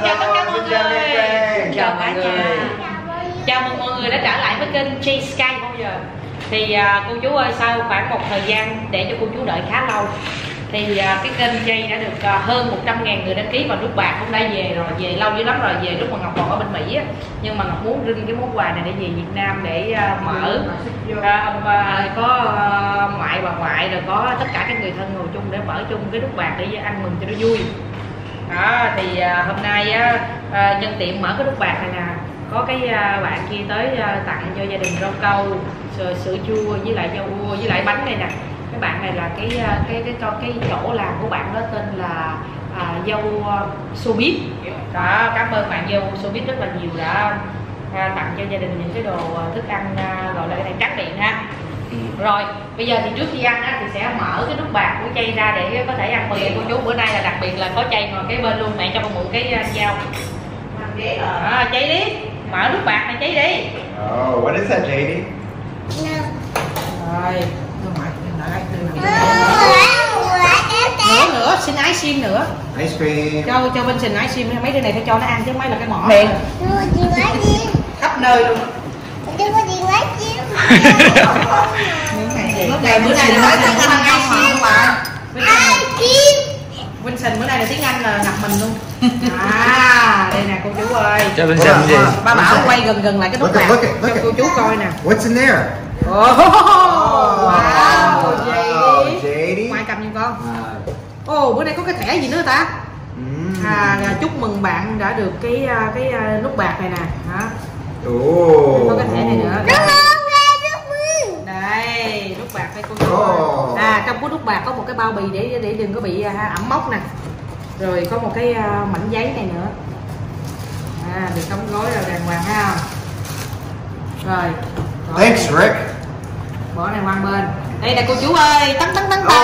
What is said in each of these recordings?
chào tất cả mọi người. Chào cả nhà. Chào mừng mọi người đã trở lại với kênh J Sky bao giờ. Thì cô chú ơi, sau khoảng một thời gian để cho cô chú đợi khá lâu thì cái kênh J đã được hơn 100.000 người đăng ký và nút bạc cũng đã về rồi, về lâu dữ lắm rồi, về lúc mà Ngọc còn ở bên Mỹ á. Nhưng mà Ngọc muốn rinh cái món quà này để về Việt Nam để mở ông có ngoại bà ngoại rồi có tất cả các người thân ngồi chung để mở chung cái nút bạc để ăn mừng cho nó vui. Đó thì hôm nay á, nhân tiện mở cái nút bạc này nè, có cái bạn kia tới tặng cho gia đình rau câu, sữa chua với lại rau cua với lại bánh này nè. Cái bạn này là cái chỗ làm của bạn đó tên là dâu Showbiz. Đó, cảm ơn bạn dâu Showbiz rất là nhiều đã tặng cho gia đình những cái đồ thức ăn gọi là cái này trắng điện ha. Rồi bây giờ thì trước khi ăn á, thì sẽ mở cái nút bạc của chay ra để có thể ăn mừng cô chú. Bữa nay là đặc biệt là có chay ngồi kế bên luôn, mẹ cho con mượn cái dao. Chay đi, mở nút bạc này chay đi. Oh, what is that, JD? Rồi nữa xin ái sim nữa. Ice cream. Cho bên xin ái sim, mấy đứa này phải cho nó ăn chứ mấy là cái mỏ miệng khắp nơi luôn. Bữa nay là nói tiếng Anh ái sim mà. Vincent bữa nay là tiếng Anh là ngập mình luôn. Đây nè cô chú ơi. Cho Vincent gì? Ba bảo quay gần lại cái nút bạc cho cô chú coi nè. What's in there? Wow, JD. Mai cầm giùm con. Bữa nay có cái thẻ gì nữa ta? Chúc mừng bạn đã được cái nút bạc này nè. Có cái thẻ này nữa. Đây, nút bạc đây cô chú. Trong cái nút bạc có một cái bao bì để đừng có bị ẩm mốc nè. Rồi có một cái mảnh giấy này nữa. Được đóng gói rồi đàng hoàng ha. Rồi. Thanks, Rick. Bỏ này qua bên. Đây nè cô chú ơi, tấn.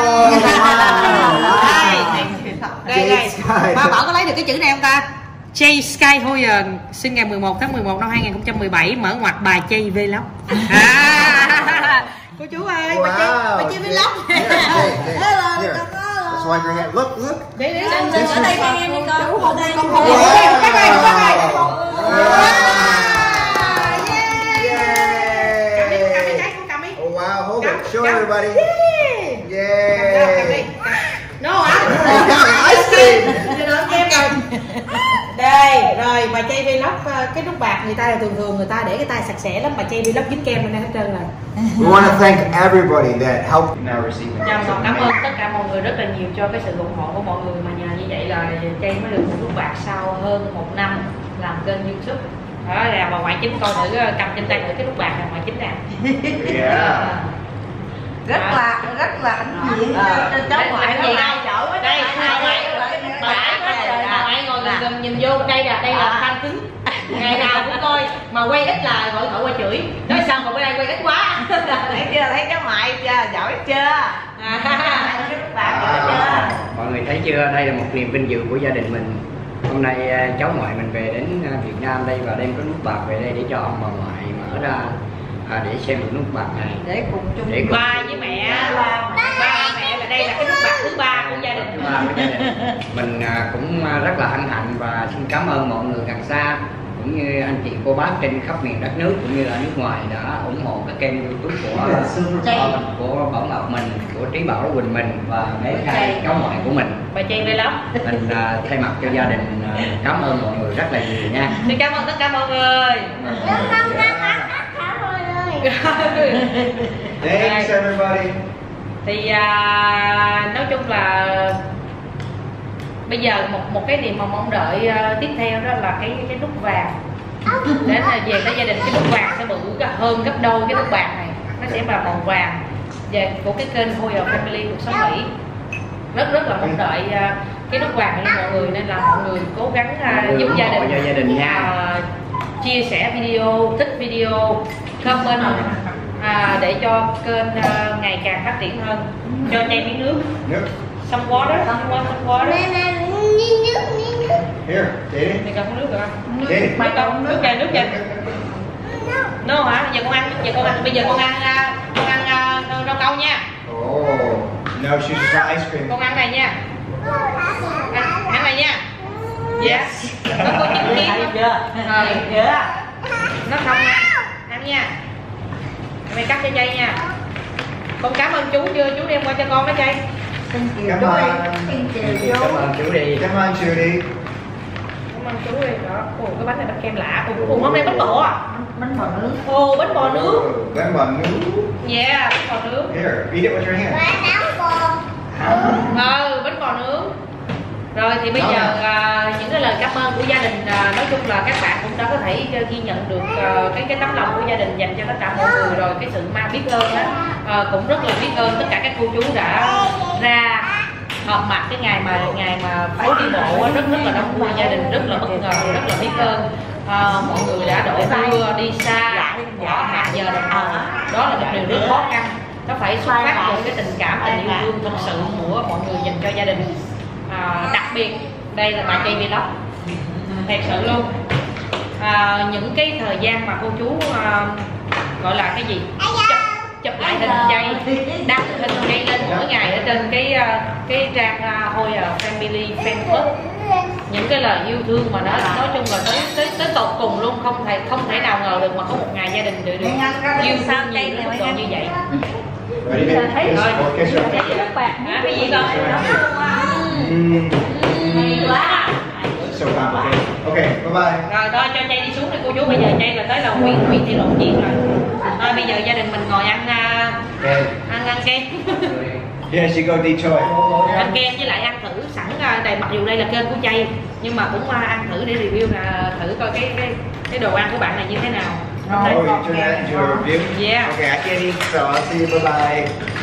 Đây. Ba Bảo có lấy được cái chữ này không ta? J Sky Hoyer sinh ngày 11 tháng 11 năm 2017, mở ngoặc bài J Vlog. Cô chú ơi, bà J Vlog. Let's wipe your hand. Look. Để ở đây con em đi con. Ở đây con. Wow, hold it. Show everybody. Yeah. No Ice cream. Đây, rồi bà Chay Vlog cái nút bạc người ta là thường người ta để cái tay sạch sẽ lắm, bà Chay Vlog dính kem lên đây hết trơn rồi. We want to thank everybody that helped now receiving. Cảm ơn tất cả mọi người rất là nhiều cho cái sự ủng hộ của mọi người, mà nhờ như vậy là Chay mới được một nút bạc sau hơn 1 năm làm kênh YouTube. Đó là bà ngoại chính coi thử, cầm trên tay thử cái nút bạc này ngoại chính nè. Rất là hãnh diện cháu ngoại đó. Đây bà ngoại ngồi gần nhìn vô, đây là fan cứng, ngày nào cũng coi, mà quay ít là gọi thổi qua chửi, nói sao mà bữa nay quay ít quá. Thấy cháu ngoại giỏi chưa? Mọi người thấy chưa, đây là một niềm vinh dự của gia đình mình. Hôm nay cháu ngoại mình về đến Việt Nam đây và đem cái nút bạc về đây để cho ông bà ngoại mở ra để xem được nút bạc này, để cùng chung ba với mẹ. Ba mẹ là đây là cái nút bạc thứ ba của gia đình. Mình cũng rất là hân hạnh và xin cảm ơn mọi người gần xa cũng như anh chị cô bác trên khắp miền đất nước cũng như là nước ngoài đã ủng hộ cái kênh YouTube của Bảo Ngọc mình, của Trí Bảo Quỳnh mình và bé trai cháu ngoại của mình. Bà Chay Vlog. Mình thay mặt cho gia đình cảm ơn mọi người rất là nhiều nha. Xin cảm ơn tất cả mọi người. Thanks everybody. Thì nói chung là bây giờ một cái niềm mà mong đợi tiếp theo đó là cái nút vàng. Đến là về tới gia đình cái nút vàng sẽ bự hơn gấp đôi cái nút bạc này, nó sẽ là màu vàng về của cái kênh Hoyer Family cuộc sống Mỹ. Rất là mong đợi cái nút vàng này mọi người, nên là mọi người cố gắng giúp gia đình nha. Chia sẻ video, thích video, comment để cho kênh ngày càng phát triển hơn. Cho Chay miếng nước. Xong quá đó. Here, Daddy. Mày cần nước được không? Daddy. Mày cần nước kìa. No hả? Giờ con ăn. Bây giờ con ăn rau câu nha. No, she's just ice cream. Con ăn này nha. Ăn này nha. Dạ. Nó có chứng kiến chưa? Chưa. nó không ăn nha. Mày cắt cho Chay nha. Con cảm ơn chú chưa? Chú đem qua cho con đó Chay. Xin chiều Come chú đi. on. Xin chiều Cảm chú. ơn chú đi. Come on, Judy. Cảm ơn chú đi. Đó. Ồ, cái bánh này bánh kem lạ. Ồ, hôm nay bánh bò à? Bánh bò nướng. Ồ, bánh bò nướng. Oh, bánh bò nướng. Yeah, bánh bò nướng. Here, eat it with your hand. Bánh bò nướng. Rồi thì bây giờ những cái lời cảm ơn của gia đình, nói chung là các bạn cũng đã có thể ghi nhận được cái tấm lòng của gia đình dành cho tất cả mọi người rồi, cái sự biết ơn đó. Cũng rất là biết ơn tất cả các cô chú đã ra họp mặt cái ngày mà phố đi bộ rất là đông vui, gia đình rất là bất ngờ, rất là biết ơn. Mọi người đã đổ mưa đi xa bỏ hàng giờ đồng hồ, đó là một điều rất khó khăn. Nó phải xuất phát từ cái tình cảm, tình yêu thương thực sự của mọi người dành cho gia đình. Đặc biệt đây là bà Chay Vlog, thật sự luôn. Những cái thời gian mà cô chú gọi là cái gì chụp lại hình Chay, đăng hình Chay lên mỗi ngày ở trên cái trang Hoi Family Facebook, những cái lời yêu thương mà nó nói chung là tới tột cùng luôn, không thể nào ngờ được mà có một ngày gia đình được yêu thương nhiều đến mức độ như vậy. Ready, baby? Thấy rồi. Kiss her. Cái gì con? It's so complicated. Okay, bye-bye. Rồi thôi cho Chay đi xuống đi cô chú, bây giờ Chay là tới là Nguyễn Thị Lộ Chuyện rồi. Thôi bây giờ gia đình mình ngồi ăn Okay. ăn kem. Yeah, she go Detroit. Ăn kem với lại ăn thử sẵn đây, mặc dù đây là kênh của Chay nhưng mà cũng ăn thử để review là thử coi cái đồ ăn của bạn này như thế nào. Oh, you turn that into a review? Yeah. Okay, I can't eat, so I'll see you. Bye-bye.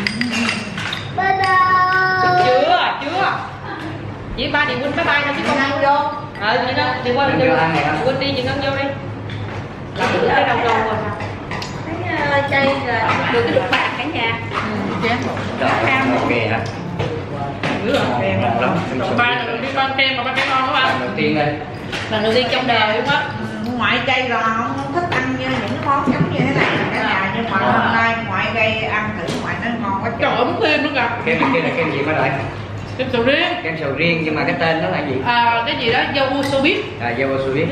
Chưa. Chỉ ba Điều Huynh bye bye thôi chứ không Ăn vô. chị Ngân, chị qua Huynh đi, chị Ngân vô đi. Làm thử cái đầu rồi. Thấy Chay là được cái nước bạc cả nhà. Ok hả? Dữ rồi. Ngon lắm. Ba lần đi ăn kem mà ba kem ngon các bạn. Đầu tiên đây. Lần đầu tiên trong đời luôn á. Ngoại Chay là không thích ăn như những cái món giống như thế này cả nhà, nhưng mà hôm nay ngoại Chay ăn thử ngoại nó ngon quá. Trời ơi, muốn thêm nữa kìa. Kem kia là kem gì mà đợi? Kem sầu riêng. Kem sầu riêng nhưng mà cái tên nó là gì? Cái gì đó dâu su biết. Dâu su biết.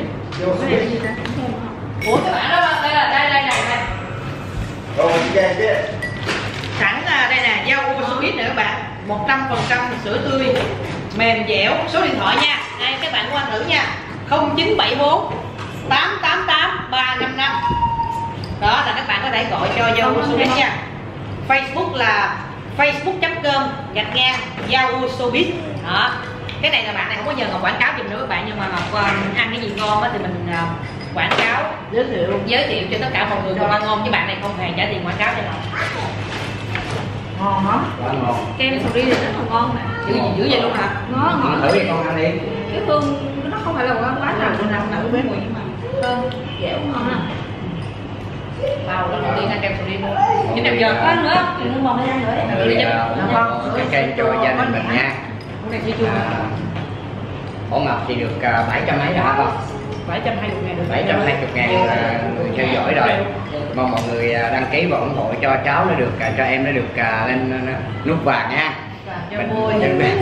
Ủa các bạn đó, đây này. Oh, what you guys get? Sẵn đây nè, dâu su biết nè các bạn, 100% sữa tươi, mềm dẻo. Số điện thoại nha, đây các bạn qua thử nha, 0974 888 355. Đó là các bạn có thể gọi cho dâu su biết nha. Facebook là facebook.com/dâu su biết. Đó, cái này là bạn này không có nhờ Ngọc quảng cáo giùm nữa các bạn, nhưng mà Ngọc ăn cái gì ngon á thì mình quảng cáo giới thiệu cho tất cả mọi người cùng ăn ngon, chứ bạn này không hề trả tiền quảng cáo cho Ngọc. Ngon lắm. Quá ngon. Kem sầu riêng thì rất là ngon nè. Dữ vậy luôn hả? Ngon. Thử đi con ăn đi. Cái hương nó không phải là quá nào của nằm ở bên ngoài, nhưng mà thơm dẻo ngon ha. Wow, lần đầu tiên ăn kem sầu riêng luôn. Chín em giờ. Có nữa, nước bò mới ăn nữa đấy. Thử cái kem cho gia đình mình nha. Cái này chưa chua. Bỏ Ngọc thì được 700 mấy rồi hả con? 720 ngàn được. 720.000 người theo dõi rồi. Mong mọi người đăng ký và ủng hộ cho cháu nó được, cho em nó được lên nút vàng nha. Cho vui. Dạ. Cái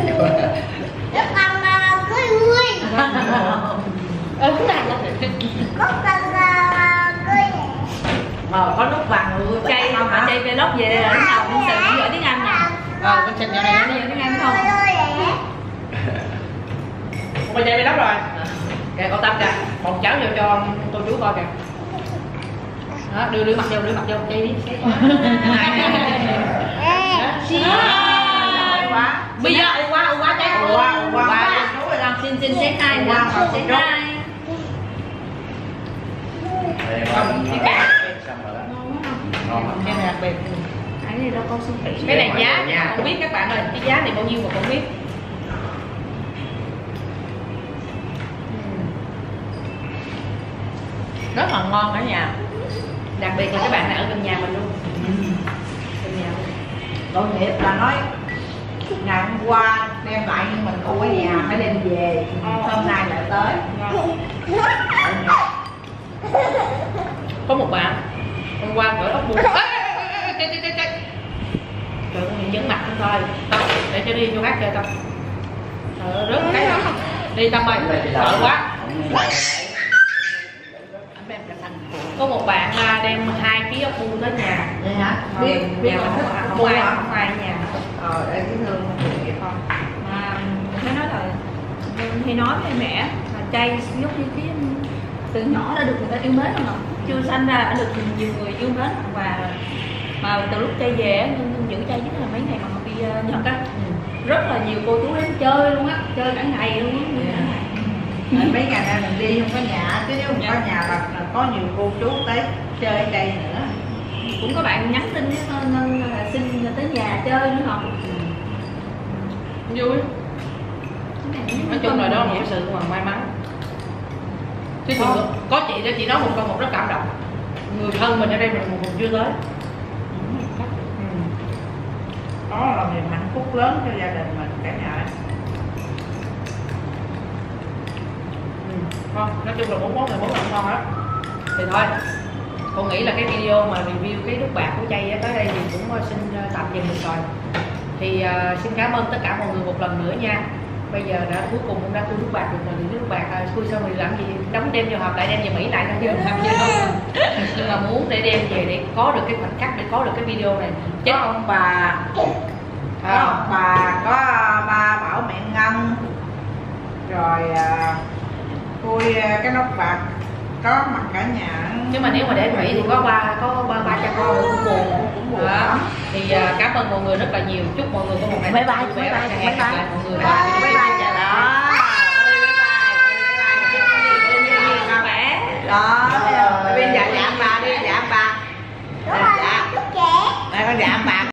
này Có nút vàng luôn. Chay không hả? Chay vlog về đây là lúc nào cũng sẽ giỏi tiếng Anh nè. con xin nhỏ này nó Tiếng Anh không? con bây giờ bị lắm rồi. Kìa con Tâm kìa, một cháu vô cho cô chú coi kìa. Đó, đưa mặt vô, Chay đi. Bây giờ qua Chay. Qua. Xin say hi. Say hi. Ngon lắm. Cái này đặc biệt. Cái này đâu có siêu thị. Cái này giá không biết các bạn ơi, cái giá này bao nhiêu mà không biết. Rất là ngon cả nhà. Đặc biệt là các bạn này ở gần nhà mình luôn. Gần nhà luôn. Tội nghiệp là nói ngày hôm qua đem lại nhưng mình không ở nhà phải đem về, hôm nay lại tới. Có một bạn hôm qua gửi ốc buộc. Trời ơi, nhấn mặt không thôi. Không, để cho đi vô hát chơi không. Rớt cái rồi. Đi Tâm ơi, sợ quá. Có một bạn đem 2 ký ốc bu tới nhà. Vậy hả? Biết không ai ở nhà. Để cái thương vậy con. Mà mới nói là hay nói với mẹ là chay giúp như cái từ nhỏ đã được người ta yêu mến rồi, chưa sanh ra đã được nhiều người yêu mến, và mà từ lúc chay về á, giữ chay nhất là mấy ngày mà đi Nhật á, rất là nhiều cô chú đến chơi luôn á, chơi cả ngày luôn á. Mấy ngày nay mình đi không có nhà, chứ nếu không có nhà là có nhiều cô chú tới chơi ở đây nữa. Cũng có bạn nhắn tin với Ngân là xin tới nhà chơi nữa không? Vui. Nói chung là đó là một sự may mắn. Chứ có chị đó, chị nói một câu một rất cảm động. Người thân mình ở đây mình còn chưa tới. Đó là niềm hạnh phúc lớn cho gia đình mình cả nhà. Ngon, nói chung là 4 món ngon hết. Thì thôi, con nghĩ là cái video mà review cái nước bạc của chay tới đây thì cũng xin tạm dừng được rồi. Thì xin cảm ơn tất cả mọi người một lần nữa nha. Bây giờ đã cuối cùng cũng đã khui nước bạc được rồi, thì nước bạc khui xong thì làm gì, đóng đem vô hộp lại đem về Mỹ lại thôi chứ làm gì không. Nhưng mà muốn để đem về để có được cái khoảnh khắc, để có được cái video này. Có ông bà, có ba Bảo, mẹ Ngân, rồi khui cái nóc bạc có mặt cả nhà. Nhưng mà nếu mà để Mỹ thì có ba cha con cũng buồn đó. Thì cảm ơn mọi người rất là nhiều, chúc mọi người có một ngày bye bye mọi người. Bye bye chào đó. Đó, bây giờ dạ bà đi, dạ bà. Dạ. Đây con dạ bà.